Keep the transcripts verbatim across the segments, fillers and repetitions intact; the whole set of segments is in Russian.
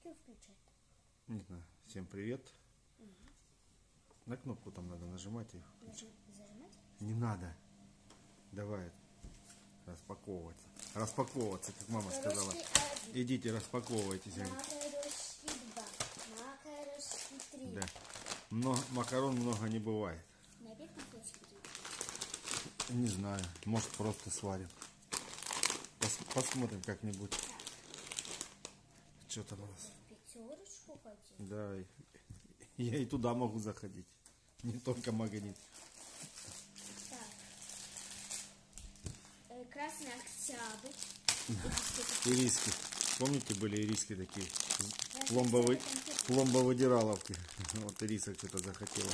ты включать? Не знаю. Всем привет. Угу. На кнопку там надо нажимать и включать. Зажимать? Не надо. Давай распаковываться. Распаковываться, как мама сказала. Идите, распаковывайтесь. Макарошки два. Макарошки три. Да. Но макарон много не бывает. На обед не хочешь? Не знаю. Может, просто сварим. Пос посмотрим как-нибудь. Так. Что там у нас? Пятерочку хотим? Да. Я и туда могу заходить. Не только магнит. Так. Э, Красный Октябрь. Ириски. Помните, были ириски такие? Пломбовые, пломбовыдираловки. Вот ирисок что-то захотела.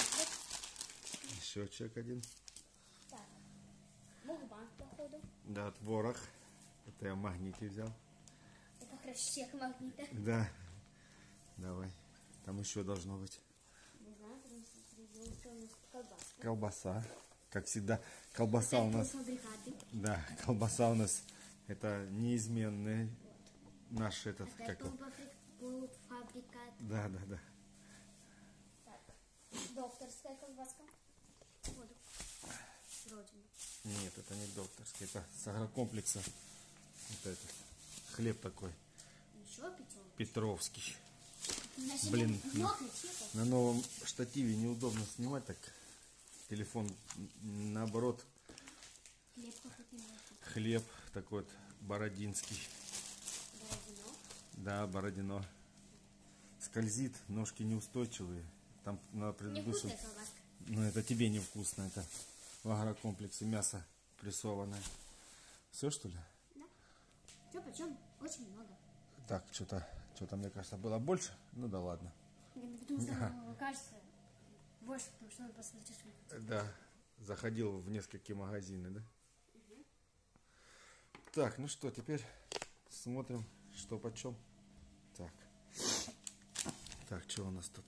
Еще человек один. Так. Мукбанг, походу. Да, творог. Это я в магните взял. Это хрящик магнита. Да. Давай. Там еще должно быть. Не знаю, потому что среди у нас колбаска. Колбаса. Как всегда, колбаса Это у нас. полуфабрикаты. Да, колбаса у нас это неизменный наш этот. Это Как он? полуфабрикат. Да, да, да. Так. Докторская колбаска. Воду. Родину. Нет, это не докторский, это с агрокомплекса. Вот этот хлеб такой. Еще пятерочку. Петровский. На Блин, на, хлеб. на новом штативе неудобно снимать так. Телефон наоборот. Хлеб какой-то мелкий. Хлеб такой вот бородинский. Бородино. Да, бородино. Скользит, ножки неустойчивые. Там на предыдущем. Невкусная колбаска. Ну это тебе невкусно, это в агрокомплексе мясо прессованное. Все что ли? Да. Что почем? Очень много. Так, что-то, что-то мне кажется было больше. Ну да ладно. Потому что оно кажется больше, потому что он посмотришь. Да, заходил в несколькие магазины, да? Угу. Так, ну что, теперь смотрим, что почем. Так. Так, что у нас тут?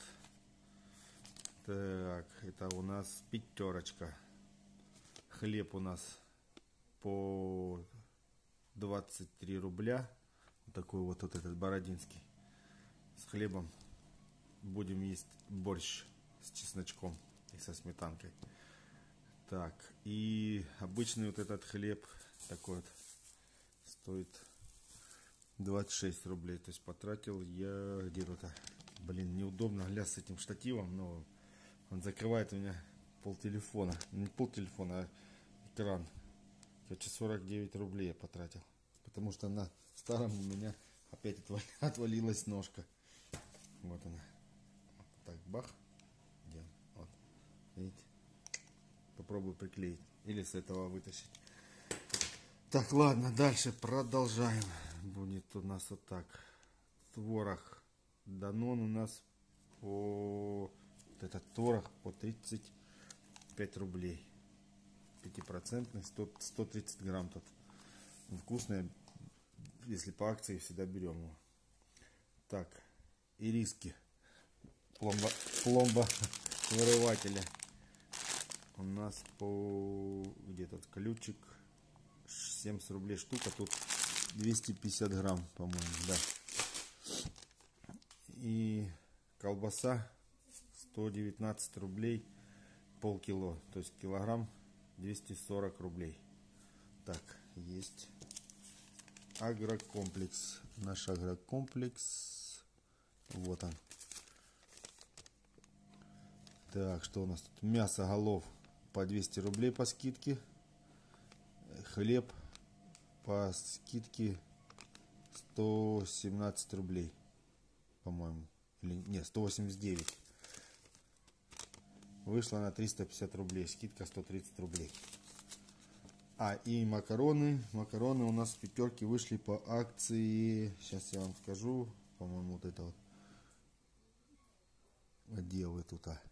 Так, это у нас пятерочка. Хлеб у нас по двадцать три рубля. Вот такой вот, вот этот бородинский. С хлебом будем есть борщ с чесночком и со сметанкой. Так, и обычный вот этот хлеб такой вот стоит двадцать шесть рублей. То есть потратил я где-то, блин, неудобно глядя с этим штативом, но он закрывает у меня пол телефона. Не пол телефона, а экран. Короче, сорок девять рублей я потратил. Потому что на старом у меня опять отвалилась ножка. Вот она. Так, бах. Где? Вот. Видите? Попробую приклеить. Или с этого вытащить. Так, ладно, дальше продолжаем. Будет у нас вот так. Творог. Данон у нас по... Вот этот творог по тридцать пять рублей. пятипроцентный, сто тридцать грамм тут. Вкусный. Если по акции, всегда берем его. Так, ириски. Пломба, пломба вырывателя. У нас по... Где этот ключик? семьдесят рублей штука. Тут двести пятьдесят грамм, по-моему, да. И колбаса сто девятнадцать рублей полкило. То есть килограмм двести сорок рублей. Так, есть. Агрокомплекс. Наш агрокомплекс. Вот он. Так, что у нас тут? Мясо голов по двести рублей по скидке. Хлеб по скидке сто семнадцать рублей. По-моему. Или нет, сто восемьдесят девять. Вышло на триста пятьдесят рублей. Скидка сто тридцать рублей. А, и макароны. Макароны у нас в пятерке вышли по акции. Сейчас я вам скажу. По-моему, вот это вот. Где вы тут? А?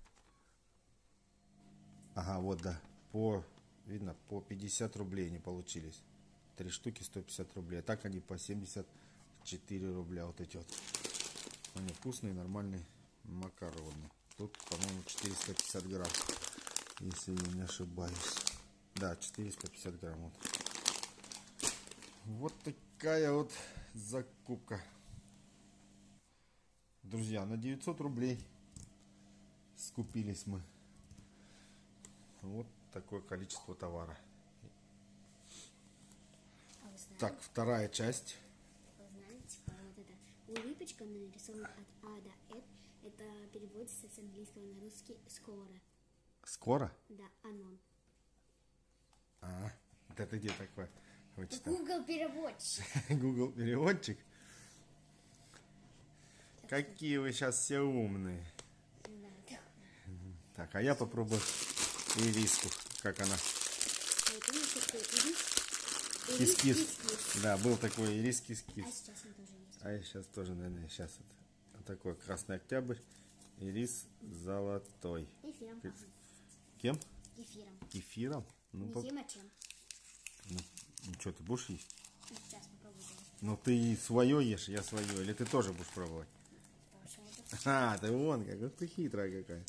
Ага, вот, да. По, видно, по пятьдесят рублей не получились. Три штуки сто пятьдесят рублей. А так они по семьдесят четыре рубля. Вот эти вот. Они вкусные, нормальные макароны. Тут, по-моему, четыреста пятьдесят грамм. Если я не ошибаюсь. Да, четыреста пятьдесят грамм. Вот. Вот такая вот закупка. друзья, на девятьсот рублей скупились мы. Вот такое количество товара. А вы знаете, Так, вторая часть. вы знаете, типа, вот эта улыбочка нарисована от А до Э. Это переводится с английского на русский «скоро». Скоро? Да, анон. А, вот это где такое? Вычитал. Google переводчик. Google переводчик. Какие вы сейчас все умные. Да, да. Так, а я попробую ириску. Как она? А это у нас такой ирис. Ирис Кис-кис. кис-кис. Да, был такой ирис А кис-кис. сейчас он тоже есть. А сейчас тоже, наверное, сейчас вот, вот такой красный октябрь. Ирис золотой. Кефиром Ке- пахнет. Кем? Кефиром. Кефиром? Ну, Не поп- тем, а чем. ну, ну что, ты будешь есть? Ну, сейчас попробую. Ну, ты свое ешь, я свое. Или ты тоже будешь пробовать? Почему-то. А, ты вон как, вот ты хитрая какая.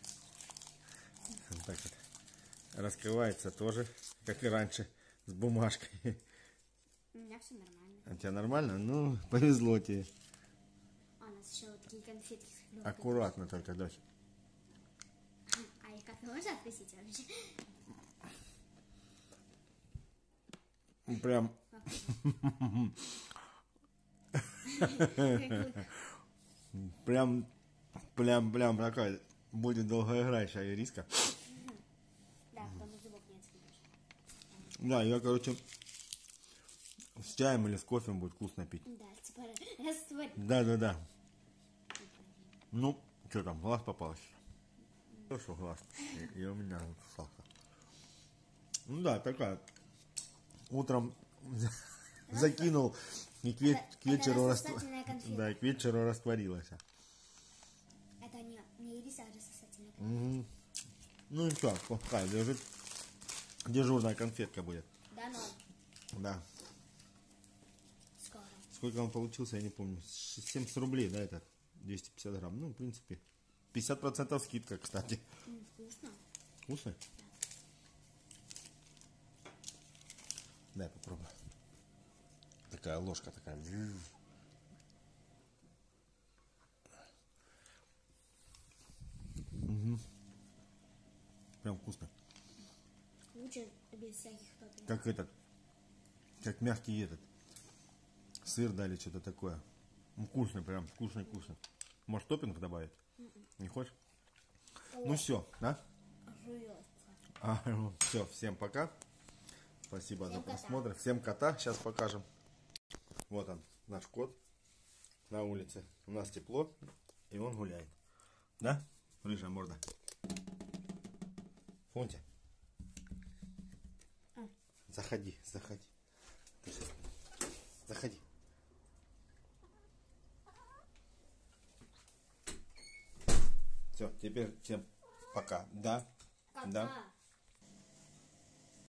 Вот так вот. Раскрывается тоже, как и раньше, с бумажкой. У меня все нормально. А у тебя нормально? Ну, повезло тебе. А у нас еще вот такие конфетки с лёгкой. Аккуратно только, дочь. А их как можно откусить вообще? Прям, прям, прям, прям такая будет долгоиграющая ириска. Да, потом из зубов не отскребешь. Да, ее, короче, с чаем или с кофе будет вкусно пить. Да, типа растворить. Да, да, да. Ну, что там, глаз попался? Хорошо, глаз. И, и у меня сахар. Ну да, такая. Утром закинул и к, ве- Это- к вечеру это рас- рассосательная конфета. да, и к вечеру растворилась. Это не, не ирис, а рассосательная конфета. Мгм. Ну и что, пускай лежит. Дежурная конфетка будет. Да, но Да. скоро. Сколько он получился, я не помню. Ш- семьдесят рублей, да, это? двести пятьдесят грамм. Ну, в принципе. пятьдесят процентов скидка, кстати. М, вкусно. Вкусно? Дай попробую. Такая ложка такая. Мгм. Прям вкусно. Лучше без всяких топпингов. Как этот. Как мягкий этот. Сыр дали, что-то такое. Ну, вкусно, прям вкусный, вкусно. Может, топпинг добавить? Не хочешь? Ну все, да? Жуётся. А, все, всем пока. Спасибо Всем за кота. просмотр. Всем кота. Сейчас покажем. Вот он, наш кот на улице. У нас тепло, и он гуляет. Да? Рыжая морда. Фунтя. А. Заходи, заходи. Ты щас- Заходи. Все, теперь всем пока. Да? Да. Кота.